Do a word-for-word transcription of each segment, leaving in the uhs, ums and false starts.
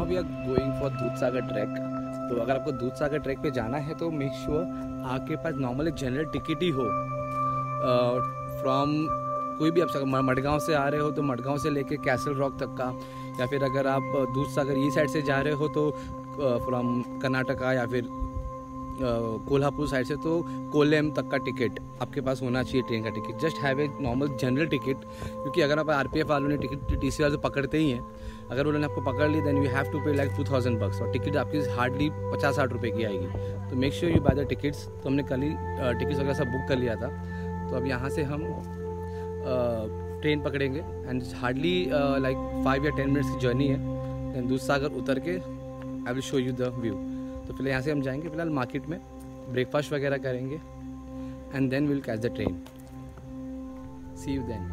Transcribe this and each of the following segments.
Now we are going for Dudhsagar track. तो अगर आपको दूधसागर ट्रैक पे जाना है तो मेक श्योर sure आपके पास नॉर्मल एक जनरल टिकट ही हो। फ्रॉम uh, कोई भी आप मडगांव से आ रहे हो तो मडगांव से लेके कैसल रॉक तक का, या फिर अगर आप दूधसागर ये साइड से जा रहे हो तो फ्रॉम uh, कर्नाटका या फिर कोल्हापुर साइड से तो कोल्लेम तक का टिकट आपके पास होना चाहिए ट्रेन का ticket. Just have a normal general ticket, क्योंकि अगर आप आरपीएफ वालों ने टिकट टीसी वाले तो पकड़ते ही हैं, अगर उन्होंने आपको पकड़ ली then you have to pay like two thousand bucks, और टिकट आपकी हार्डली पचास साठ रुपये की आएगी। तो make sure you buy the tickets. तो हमने कल ही टिकट्स वगैरह सब बुक कर लिया था। तो अब यहाँ से हम ट्रेन पकड़ेंगे एंड हार्डली लाइक फाइव या टेन मिनट्स की जर्नी है। देन दूधसागर उतर के I will show you the view. तो फिलहाल यहाँ से हम जाएंगे फिलहाल मार्केट में, ब्रेकफास्ट वगैरह करेंगे and then will catch the train. See you then.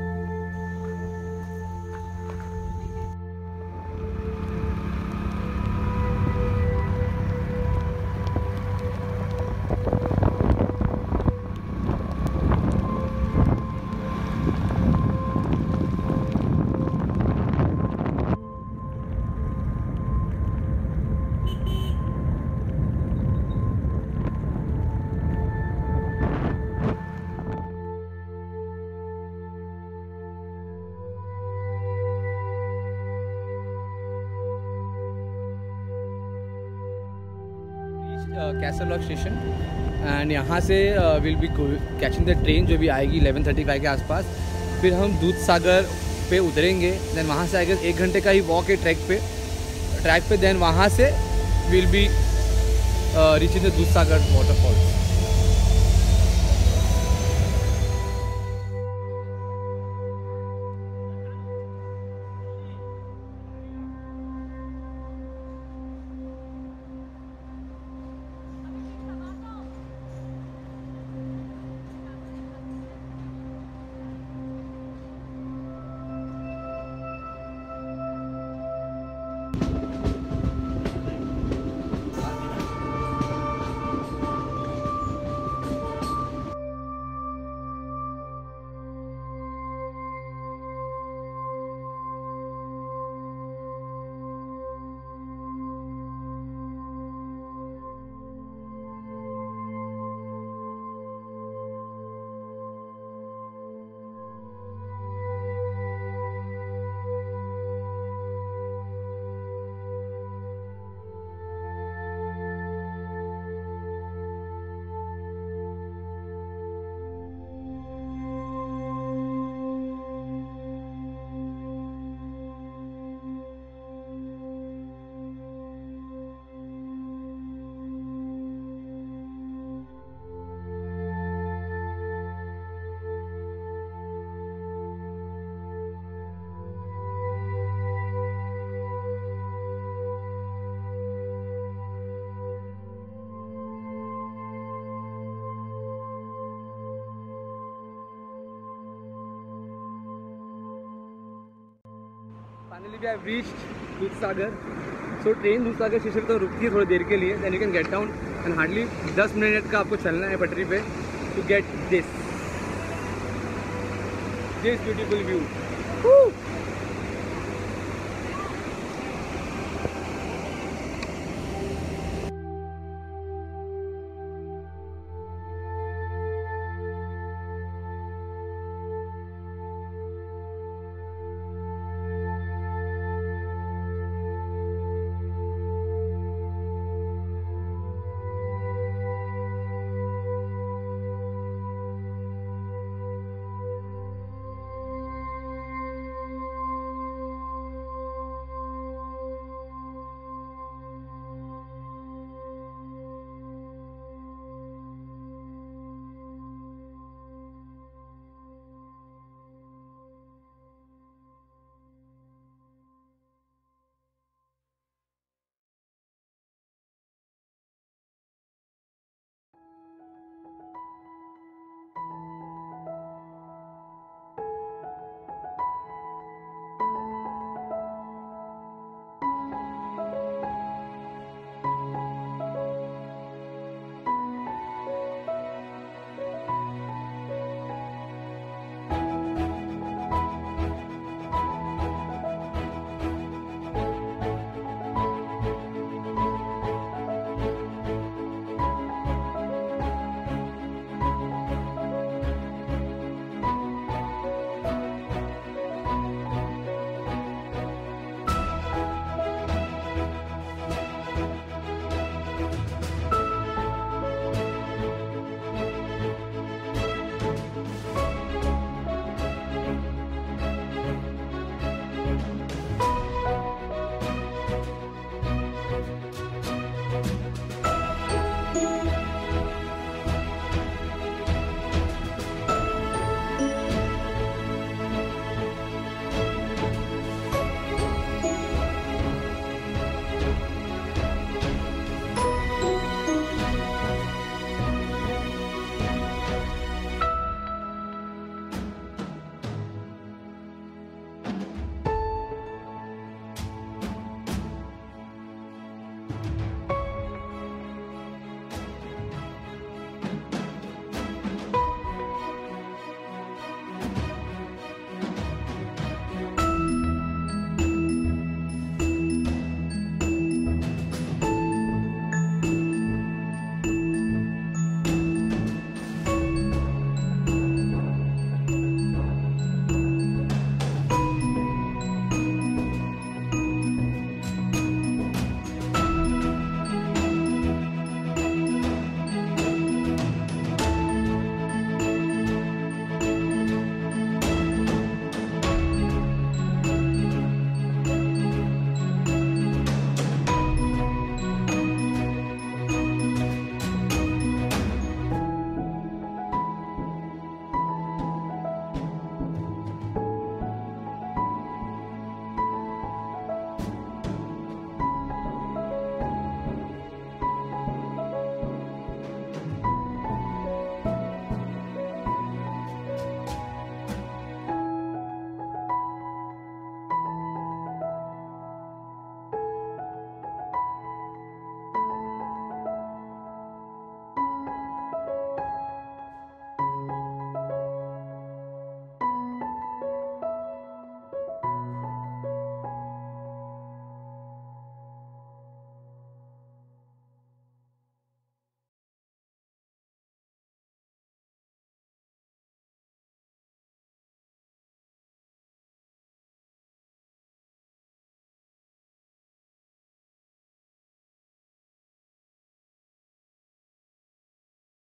Castle rock station and यहाँ से will be catching the train जो भी आएगी इलेवन थर्टी फाइव के आसपास। फिर हम दूधसागर पे उतरेंगे, देन वहाँ से आएगा एक घंटे का ही वॉक है ट्रैक पे ट्रैक पे देन वहाँ से will be reaching the Dudhsagar waterfalls. Finally we have reached Dudhsagar. So train Dudhsagar station तो रुकती है थोड़ी देर के लिए, then you can get down and hardly दस मिनट का आपको चलना है पटरी पे to get this this beautiful view.